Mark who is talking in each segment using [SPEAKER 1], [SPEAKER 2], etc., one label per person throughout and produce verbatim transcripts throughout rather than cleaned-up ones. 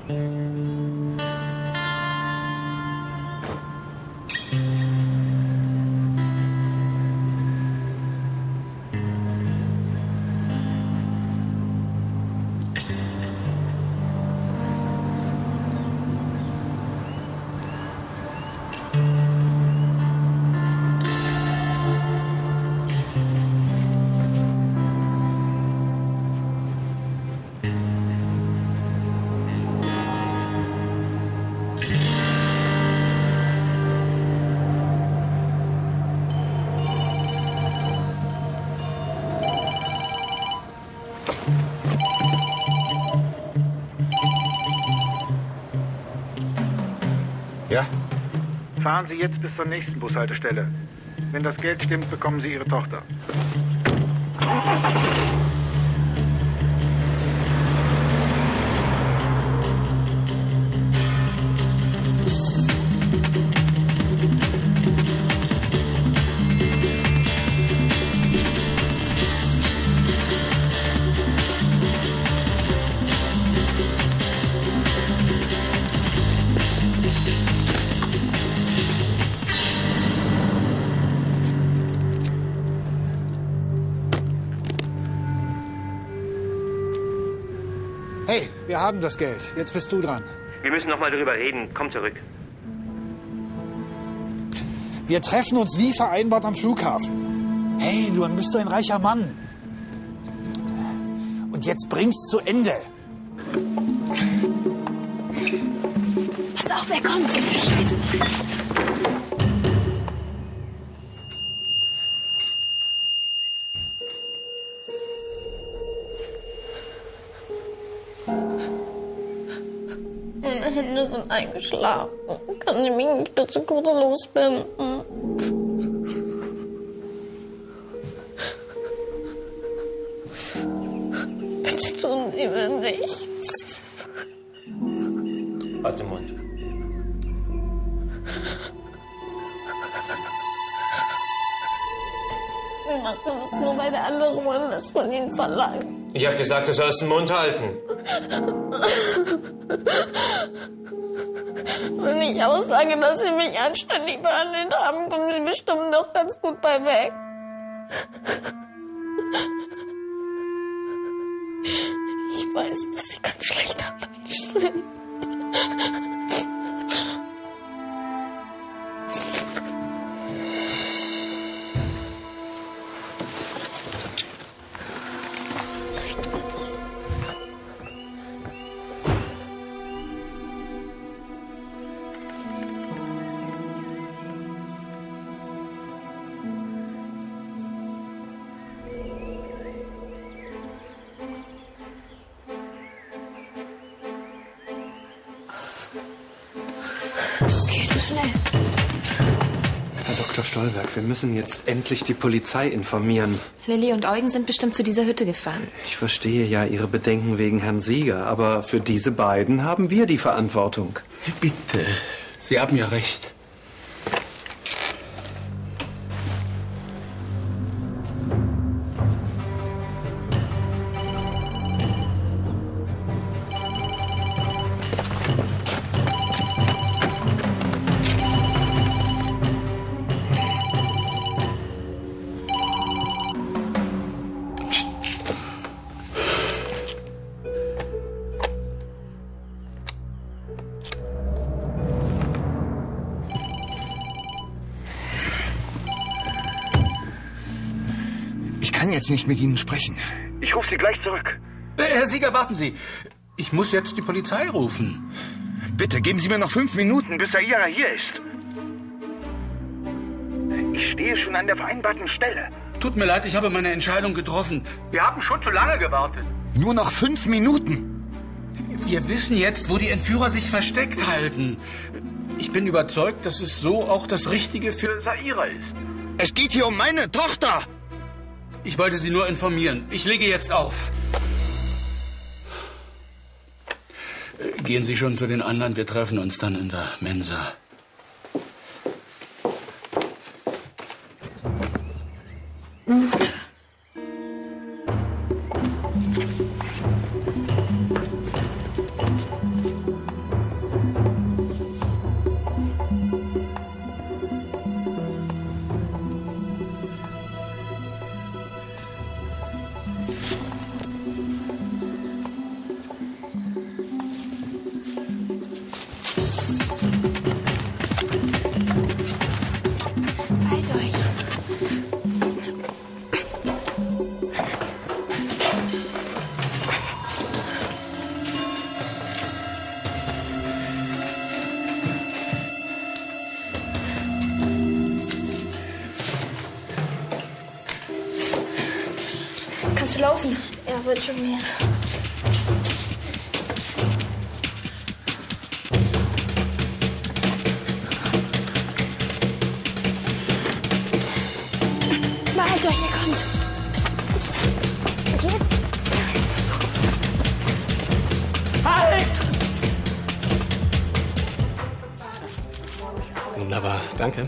[SPEAKER 1] Ja?
[SPEAKER 2] Fahren Sie jetzt bis zur nächsten Bushaltestelle. Wenn das Geld stimmt, bekommen Sie Ihre Tochter.
[SPEAKER 3] Hey, wir haben das Geld. Jetzt bist du dran.
[SPEAKER 4] Wir müssen noch mal drüber reden. Komm zurück.
[SPEAKER 3] Wir treffen uns wie vereinbart am Flughafen. Hey, du bist so ein reicher Mann. Und jetzt bring's zu Ende.
[SPEAKER 5] Pass auf, wer kommt? Scheiße.
[SPEAKER 6] Meine Hände sind eingeschlafen. Kann sie mich nicht bitte kurz losbinden? Bitte tun Sie mir nichts.
[SPEAKER 4] Halt den Mund.
[SPEAKER 6] Wir machen das nur, weil der andere Mann das von Ihnen verlangt.
[SPEAKER 4] Ich habe gesagt, du sollst den Mund halten.
[SPEAKER 6] Wenn ich aussage, dass Sie mich anständig behandelt haben, kommen Sie bestimmt noch ganz gut bei weg. Ich weiß, dass Sie ganz schlechter Mensch sind.
[SPEAKER 7] Herr Doktor Stolberg, wir müssen jetzt endlich die Polizei informieren.
[SPEAKER 5] Lilly und Eugen sind bestimmt zu dieser Hütte gefahren.
[SPEAKER 7] Ich verstehe ja Ihre Bedenken wegen Herrn Sieger, aber für diese beiden haben wir die Verantwortung.
[SPEAKER 8] Bitte, Sie haben ja recht.
[SPEAKER 1] Ich kann jetzt nicht mit Ihnen sprechen.
[SPEAKER 2] Ich rufe Sie gleich zurück.
[SPEAKER 8] Herr Sieger, warten Sie. Ich muss jetzt die Polizei rufen.
[SPEAKER 1] Bitte, geben Sie mir noch fünf Minuten,
[SPEAKER 2] Bis Herr Ihrer hier ist. Ich stehe schon an der vereinbarten Stelle.
[SPEAKER 8] Tut mir leid, ich habe meine Entscheidung getroffen. Wir haben schon zu lange gewartet.
[SPEAKER 1] Nur noch fünf Minuten.
[SPEAKER 8] Wir wissen jetzt, wo die Entführer sich versteckt halten. Ich bin überzeugt, dass es so auch das Richtige für Saira ist.
[SPEAKER 1] Es geht hier um meine Tochter.
[SPEAKER 8] Ich wollte Sie nur informieren. Ich lege jetzt auf. Gehen Sie schon zu den anderen. Wir treffen uns dann in der Mensa.
[SPEAKER 6] Halt euch.
[SPEAKER 5] Kannst du laufen?
[SPEAKER 6] Ja, wird schon mehr. Behalt euch, ihr kommt. Geht's?
[SPEAKER 9] Halt! Wunderbar, danke.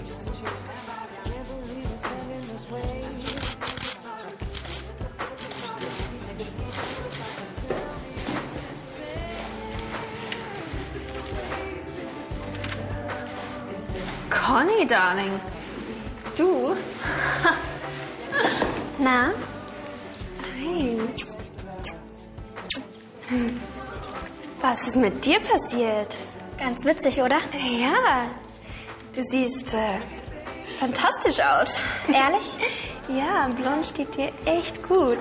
[SPEAKER 5] Conny, Darling. Du?
[SPEAKER 6] Na?
[SPEAKER 5] Hey. Was ist mit dir passiert?
[SPEAKER 6] Ganz witzig, oder?
[SPEAKER 5] Ja, du siehst äh, fantastisch aus.
[SPEAKER 6] Ehrlich?
[SPEAKER 5] Ja, blond steht dir echt gut.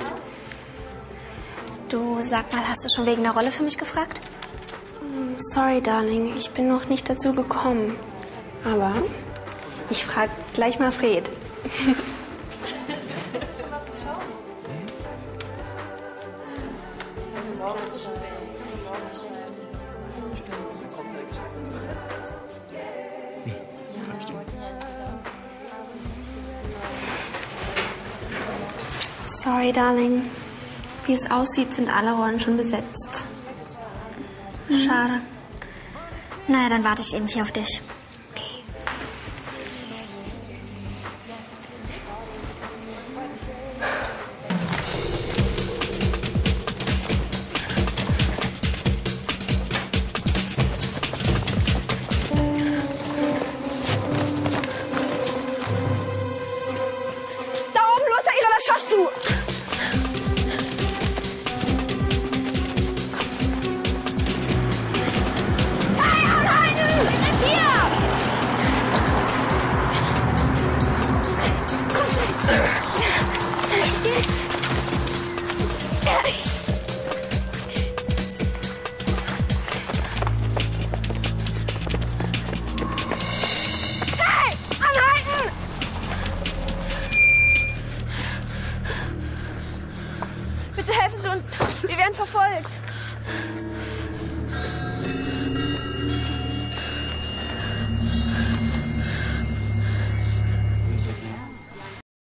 [SPEAKER 6] Du, sag mal, hast du schon wegen der Rolle für mich gefragt?
[SPEAKER 5] Sorry, Darling, ich bin noch nicht dazu gekommen. Aber ich frage gleich mal Fred. Sorry, Darling. Wie es aussieht, sind alle Rollen schon besetzt. Schade.
[SPEAKER 6] Naja, dann warte ich eben hier auf dich.
[SPEAKER 5] Okay.
[SPEAKER 6] Da oben, los, Aira, was schaffst du? Hey, anhalten! Ich bin hier! Hey, anhalten! Bitte helfen Sie uns. Wir werden verfolgt.